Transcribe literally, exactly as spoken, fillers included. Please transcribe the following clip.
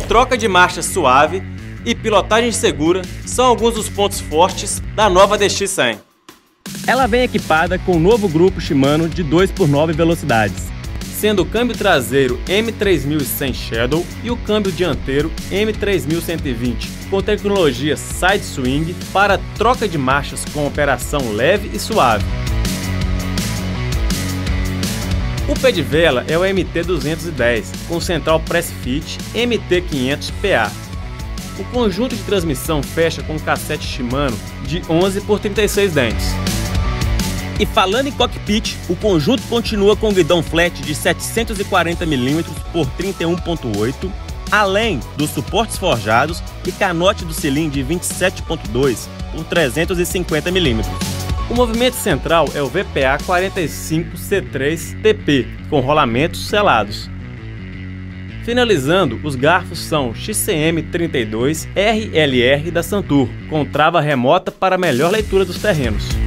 troca de marcha suave e pilotagem segura são alguns dos pontos fortes da nova D X cem. Ela vem equipada com o novo grupo Shimano de dois por nove velocidades, sendo o câmbio traseiro M três mil e cem Shadow e o câmbio dianteiro M três mil cento e vinte com tecnologia Side Swing para troca de marchas com operação leve e suave. O pé de vela é o M T duzentos e dez com central Press Fit M T quinhentos P A. O conjunto de transmissão fecha com cassete Shimano de onze por trinta e seis dentes. E falando em cockpit, o conjunto continua com guidão flat de setecentos e quarenta milímetros por trinta e um ponto oito, além dos suportes forjados e canote do cilindro de vinte e sete ponto dois por trezentos e cinquenta milímetros. O movimento central é o V P A quarenta e cinco C três T P, com rolamentos selados. Finalizando, os garfos são X C M trinta e dois R L R da Santur, com trava remota para melhor leitura dos terrenos.